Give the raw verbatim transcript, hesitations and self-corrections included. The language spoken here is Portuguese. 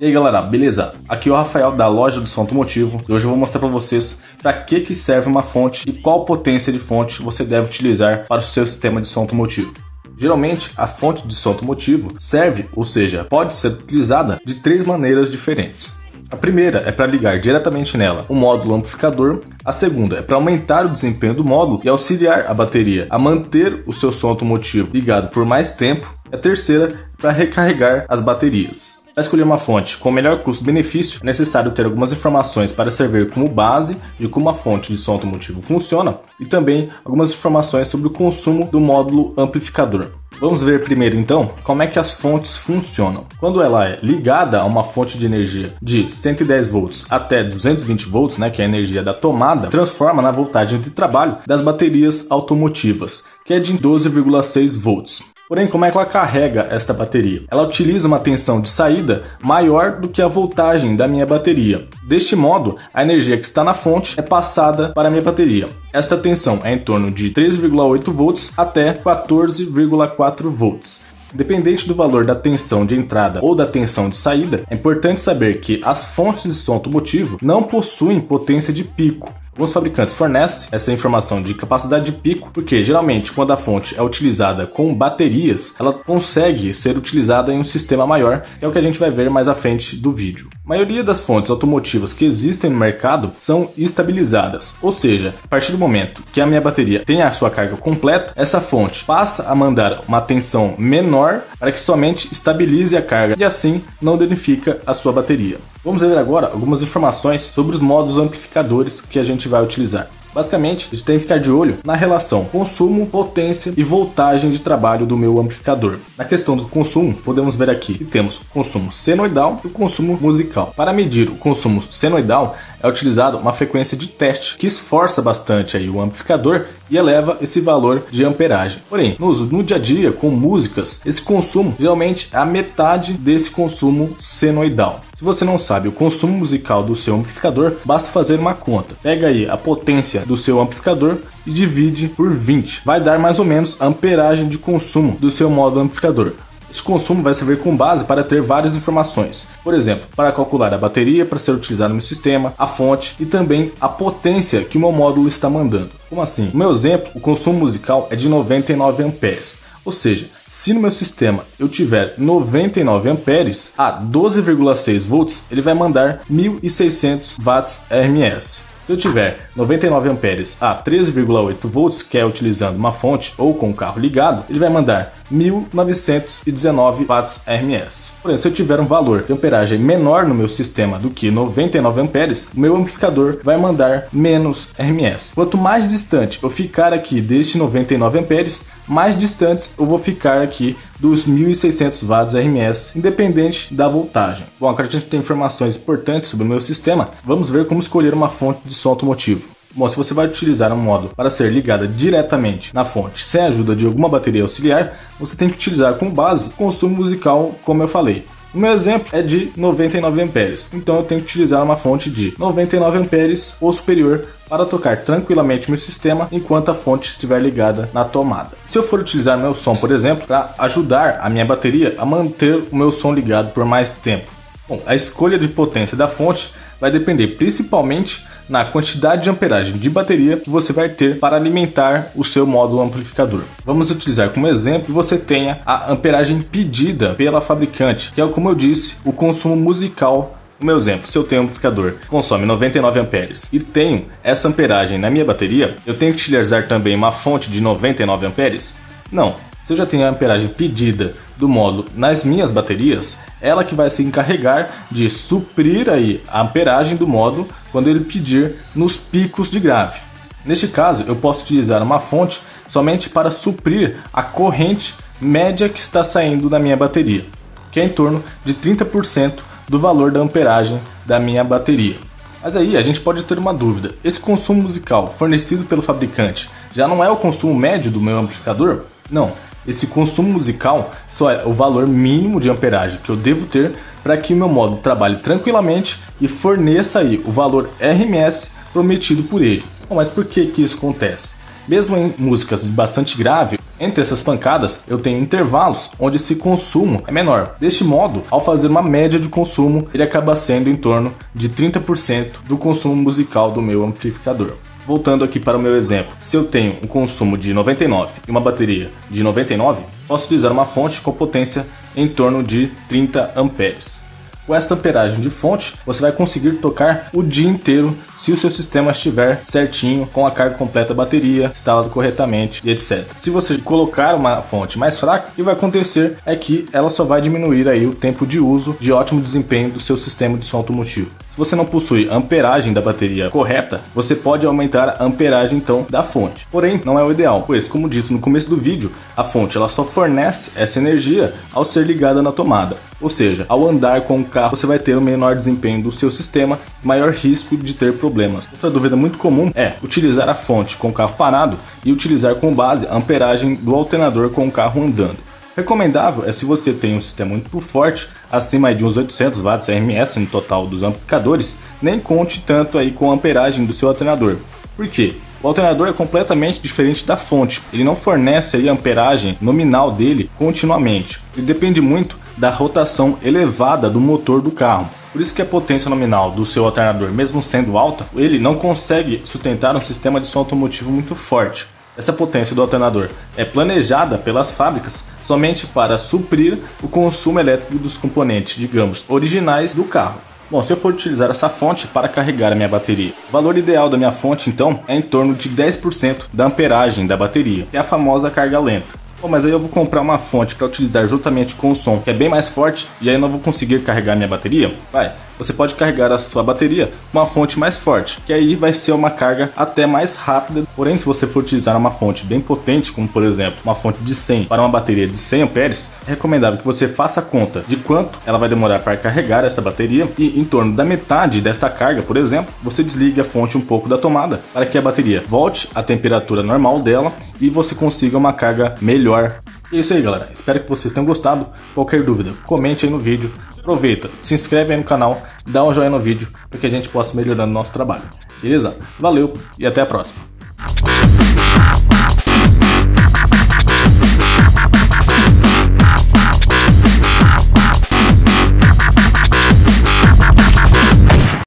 E aí galera, beleza? Aqui é o Rafael da loja do som automotivo e hoje eu vou mostrar para vocês para que que serve uma fonte e qual potência de fonte você deve utilizar para o seu sistema de som automotivo. Geralmente a fonte de som automotivo serve, ou seja, pode ser utilizada de três maneiras diferentes. A primeira é para ligar diretamente nela o módulo amplificador, a segunda é para aumentar o desempenho do módulo e auxiliar a bateria a manter o seu som automotivo ligado por mais tempo, e a terceira é para recarregar as baterias. Para escolher uma fonte com melhor custo-benefício, é necessário ter algumas informações para servir como base de como a fonte de som automotivo funciona e também algumas informações sobre o consumo do módulo amplificador. Vamos ver primeiro então como é que as fontes funcionam. Quando ela é ligada a uma fonte de energia de cento e dez volts até duzentos e vinte volts, né, que é a energia da tomada, transforma na voltagem de trabalho das baterias automotivas, que é de doze vírgula seis volts. Porém, como é que ela carrega esta bateria? Ela utiliza uma tensão de saída maior do que a voltagem da minha bateria. Deste modo, a energia que está na fonte é passada para a minha bateria. Esta tensão é em torno de treze vírgula oito volts até quatorze vírgula quatro volts. Independente do valor da tensão de entrada ou da tensão de saída, é importante saber que as fontes de som automotivo não possuem potência de pico. Alguns fabricantes fornecem essa informação de capacidade de pico porque geralmente quando a fonte é utilizada com baterias, ela consegue ser utilizada em um sistema maior, que é o que a gente vai ver mais à frente do vídeo. A maioria das fontes automotivas que existem no mercado são estabilizadas, ou seja, a partir do momento que a minha bateria tem a sua carga completa, essa fonte passa a mandar uma tensão menor para que somente estabilize a carga e assim não danifica a sua bateria. Vamos ver agora algumas informações sobre os módulos amplificadores que a gente vai utilizar. Basicamente, a gente tem que ficar de olho na relação consumo, potência e voltagem de trabalho do meu amplificador. Na questão do consumo, podemos ver aqui que temos o consumo senoidal e o consumo musical. Para medir o consumo senoidal, é utilizado uma frequência de teste que esforça bastante aí o amplificador e eleva esse valor de amperagem. Porém, no, no dia a dia, com músicas, esse consumo geralmente é a metade desse consumo senoidal. Se você não sabe o consumo musical do seu amplificador, basta fazer uma conta. Pega aí a potência do seu amplificador e divide por vinte. Vai dar mais ou menos a amperagem de consumo do seu módulo amplificador. Esse consumo vai servir como base para ter várias informações, por exemplo, para calcular a bateria para ser utilizada no sistema, a fonte e também a potência que o meu módulo está mandando. Como assim? No meu exemplo, o consumo musical é de noventa e nove amperes, ou seja, se no meu sistema eu tiver noventa e nove amperes a doze vírgula seis volts, ele vai mandar mil e seiscentos watts R M S. Se eu tiver noventa e nove amperes a treze vírgula oito volts, que é utilizando uma fonte ou com o carro ligado, ele vai mandar mil novecentos e dezenove watts R M S. Porém, se eu tiver um valor de amperagem menor no meu sistema do que noventa e nove amperes, o meu amplificador vai mandar menos R M S. Quanto mais distante eu ficar aqui deste noventa e nove amperes, mais distantes eu vou ficar aqui dos mil e seiscentos watts R M S, independente da voltagem. Bom, agora a gente tem informações importantes sobre o meu sistema. Vamos ver como escolher uma fonte de som automotivo. Bom, se você vai utilizar um módulo para ser ligada diretamente na fonte sem a ajuda de alguma bateria auxiliar, você tem que utilizar como base o consumo musical, como eu falei. O meu exemplo é de noventa e nove amperes, então eu tenho que utilizar uma fonte de noventa e nove amperes ou superior para tocar tranquilamente meu sistema enquanto a fonte estiver ligada na tomada. Se eu for utilizar meu som, por exemplo, para ajudar a minha bateria a manter o meu som ligado por mais tempo. Bom, a escolha de potência da fonte vai depender principalmente na quantidade de amperagem de bateria que você vai ter para alimentar o seu módulo amplificador. Vamos utilizar como exemplo que você tenha a amperagem pedida pela fabricante, que é, como eu disse, o consumo musical. No meu exemplo, se eu tenho um amplificador que consome noventa e nove amperes e tenho essa amperagem na minha bateria, eu tenho que utilizar também uma fonte de noventa e nove amperes? Não. Se eu já tenho a amperagem pedida do módulo nas minhas baterias, ela que vai se encarregar de suprir aí a amperagem do módulo quando ele pedir nos picos de grave. Neste caso, eu posso utilizar uma fonte somente para suprir a corrente média que está saindo da minha bateria, que é em torno de trinta por cento do valor da amperagem da minha bateria. Mas aí a gente pode ter uma dúvida: esse consumo musical fornecido pelo fabricante já não é o consumo médio do meu amplificador? Não. Esse consumo musical só é o valor mínimo de amperagem que eu devo ter para que o meu módulo trabalhe tranquilamente e forneça aí o valor R M S prometido por ele. Bom, mas por que que isso acontece? Mesmo em músicas de bastante grave, Entre essas pancadas, eu tenho intervalos onde esse consumo é menor. Deste modo, ao fazer uma média de consumo, ele acaba sendo em torno de trinta por cento do consumo musical do meu amplificador. Voltando aqui para o meu exemplo, se eu tenho um consumo de noventa e nove e uma bateria de noventa e nove, posso utilizar uma fonte com potência em torno de trinta amperes. Com esta amperagem de fonte, você vai conseguir tocar o dia inteiro se o seu sistema estiver certinho, com a carga completa da bateria, instalado corretamente e etcétera. Se você colocar uma fonte mais fraca, o que vai acontecer é que ela só vai diminuir aí o tempo de uso de ótimo desempenho do seu sistema de som automotivo. Se você não possui a amperagem da bateria correta, você pode aumentar a amperagem então da fonte. Porém, não é o ideal, pois como dito no começo do vídeo, a fonte ela só fornece essa energia ao ser ligada na tomada. Ou seja, ao andar com o carro você vai ter um menor desempenho do seu sistema e maior risco de ter problemas. Outra dúvida muito comum é utilizar a fonte com o carro parado e utilizar como base a amperagem do alternador com o carro andando. Recomendável é se você tem um sistema muito forte, acima de uns oitocentos watts R M S no total dos amplificadores, nem conte tanto aí com a amperagem do seu alternador. Por quê? O alternador é completamente diferente da fonte, ele não fornece aí a amperagem nominal dele continuamente. Ele depende muito da rotação elevada do motor do carro. Por isso que a potência nominal do seu alternador, mesmo sendo alta, ele não consegue sustentar um sistema de som automotivo muito forte. Essa potência do alternador é planejada pelas fábricas somente para suprir o consumo elétrico dos componentes, digamos, originais do carro. Bom, se eu for utilizar essa fonte para carregar a minha bateria, o valor ideal da minha fonte então é em torno de dez por cento da amperagem da bateria, que é a famosa carga lenta. Bom, mas aí eu vou comprar uma fonte para utilizar juntamente com o som que é bem mais forte e aí eu não vou conseguir carregar minha bateria? Vai, você pode carregar a sua bateria com uma fonte mais forte, que aí vai ser uma carga até mais rápida. Porém, se você for utilizar uma fonte bem potente, como por exemplo uma fonte de cem para uma bateria de cem amperes, é recomendável que você faça a conta de quanto ela vai demorar para carregar essa bateria e em torno da metade desta carga, por exemplo, você desligue a fonte um pouco da tomada para que a bateria volte à temperatura normal dela e você consiga uma carga melhor. É isso aí, galera, espero que vocês tenham gostado. Qualquer dúvida, comente aí no vídeo, aproveita, se inscreve aí no canal, dá um joinha no vídeo para que a gente possa melhorar o nosso trabalho, beleza? Valeu e até a próxima.